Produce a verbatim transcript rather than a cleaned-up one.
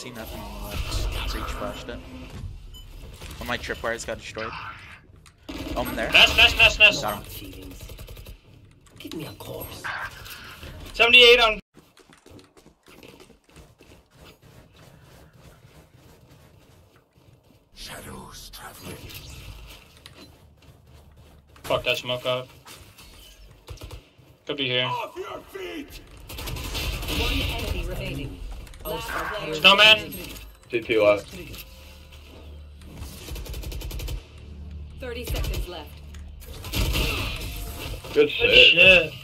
see nothing on the left. Breach flashed it. Oh, my tripwires got destroyed. Oh, I'm there. Nest, nest, nest, nest. Got him. Give me a corpse. seventy-eight on. Shadows traveling. Fuck that smoke up. Could be here. Off your feet! One enemy remaining. Last player. Snowman. T P left. Thirty seconds left. Good Good shit. shit.